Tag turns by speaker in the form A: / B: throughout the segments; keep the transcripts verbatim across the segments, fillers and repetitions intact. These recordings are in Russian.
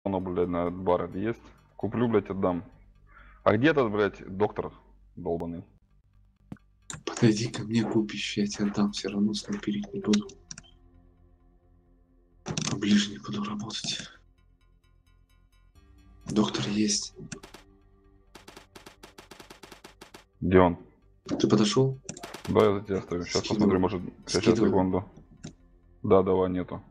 A: Оно, блядь, на бар есть. Куплю, блядь, отдам. А где этот, блядь, доктор долбаный?
B: Подойди ко мне, купишь, я тебе отдам, все равно снайперить не буду. Поближе не буду работать. Доктор есть.
A: Где он?
B: Ты подошел?
A: Да, я за тебя стою. Сейчас
B: Скидывай.
A: посмотрю, может... Сейчас,
B: Скидывай.
A: секунду. Да, давай, нету.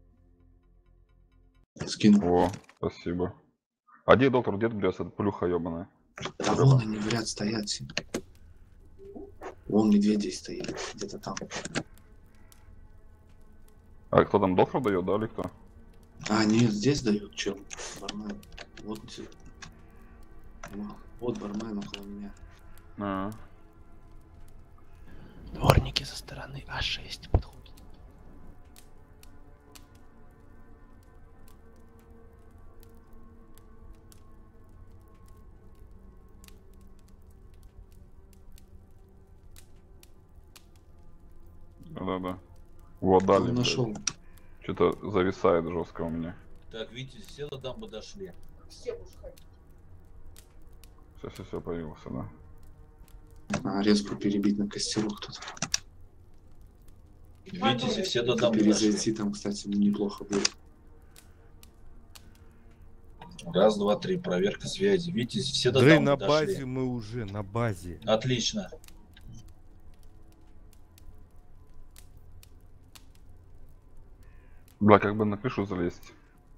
B: Скину.
A: О, спасибо. А где доктор? Где, блядь, эта плюха ебаная?
B: Да вон они в ряд стоят все. Вон медведей стоит, где-то там.
A: А кто там, доктор дает, да, или кто?
B: А, нет, здесь дают, чел. Бармен. Вот, вот бармен около меня.
A: А -а.
C: Дворники со стороны А шесть подходят.
A: Да-да-да. Вот дали,
B: Он нашел.
A: Что-то зависает жестко у меня.
D: Так, видите, все до дамбы дошли.
E: Все будешь ходить.
A: Все, все, все, появился, да.
B: А, резко перебить на костеру кто-то.
D: Видите, все до дамбы дошли.
B: Перезайти там, кстати, неплохо будет.
D: Раз, два, три, проверка связи. Видите, все до
F: Дрей,
D: дамбы
F: на
D: дошли.
F: базе мы уже, на базе.
D: Отлично.
A: Бля, как бы на крышу залезть.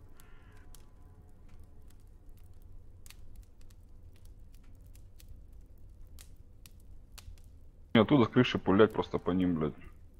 A: И оттуда с крыши пулять просто по ним, блядь.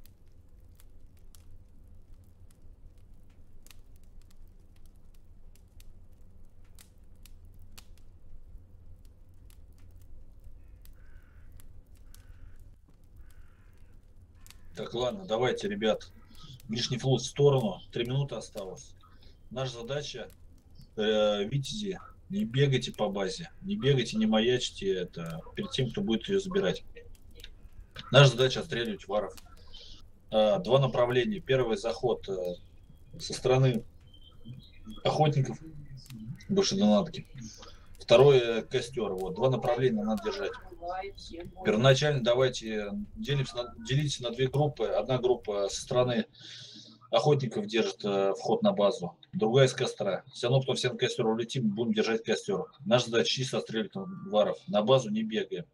D: Так, ладно, давайте, ребят. Лишний флот в сторону. Три минуты осталось. Наша задача, э, видите, не бегайте по базе. Не бегайте, не маячьте это перед тем, кто будет ее забирать. Наша задача отстреливать варов. Э, два направления. Первый заход э, со стороны охотников, бывшей донатки. Второй костер. Вот. Два направления надо держать. Первоначально давайте делимся на, делитесь на две группы. Одна группа со стороны охотников держит э, вход на базу, другая из костра. Все равно, кто все на костер улетим, будем держать костер. Наша задача чисто отстреливать варов. На базу не бегаем.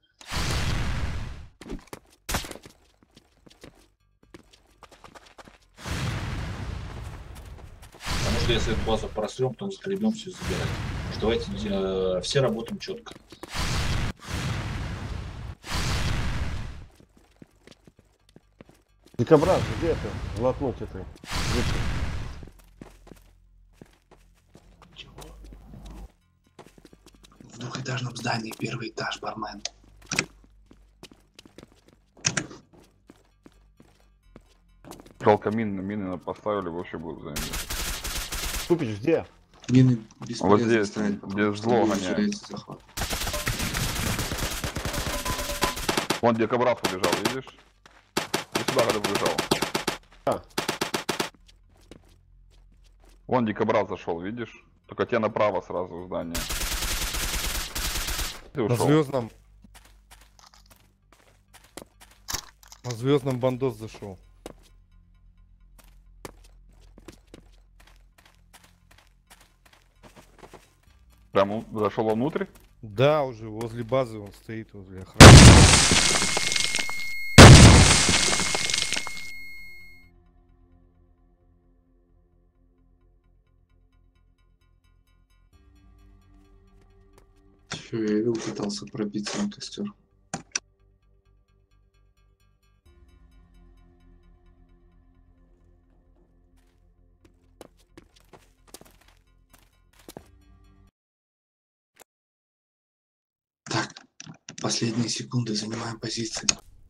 D: Потому что если эту базу просрем, то мы загребем все и забираем. Давайте э, все работаем четко.
G: Дикобраз, где ты? Глотнуть это.
B: Чего? В двухэтажном здании, первый этаж, бармен.
A: Жалко мины, мины поставили, вообще будут заняты.
G: Купич, где?
B: Мины бесполезно
A: Вот здесь,
B: ставить,
A: где зло гоняет.
B: захват.
A: Вон дикобраз убежал, видишь? И сюда когда убежал.
G: А.
A: Вон дикобраз зашел, видишь? Только тебе направо сразу в здание. Ты
F: На
A: ушел.
F: звездном. На звездном бандос зашел.
A: Прям зашел внутрь?
F: Да, уже возле базы он стоит, возле охраны.
B: Все, я видел, пытался пробиться на костер. Так, последние секунды, занимаем позиции.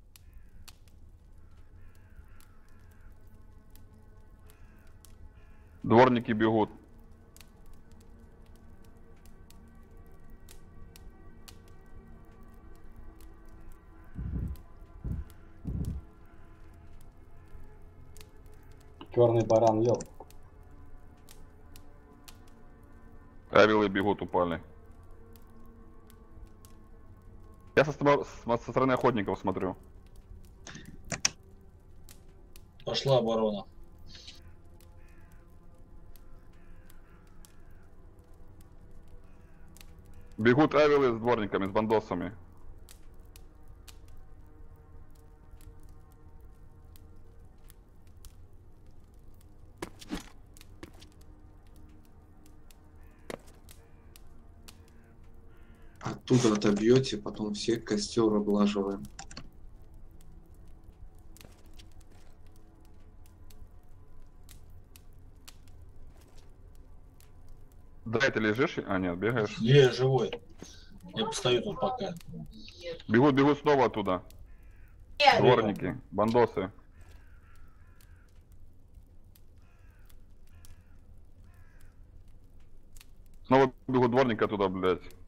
A: Дворники бегут.
G: Черный баран, ёб.
A: Авилы бегут, упали. Я со, стор- с- со стороны охотников смотрю.
D: Пошла оборона.
A: Бегут авилы с дворниками, с бандосами.
B: Оттуда отобьете, потом всех костер облаживаем.
A: Да, ты лежишь? А, нет, бегаешь.
D: Я живой. Я постою тут пока.
A: Бегут, бегут снова оттуда. Дворники, бандосы. Снова бегут дворника туда, блядь.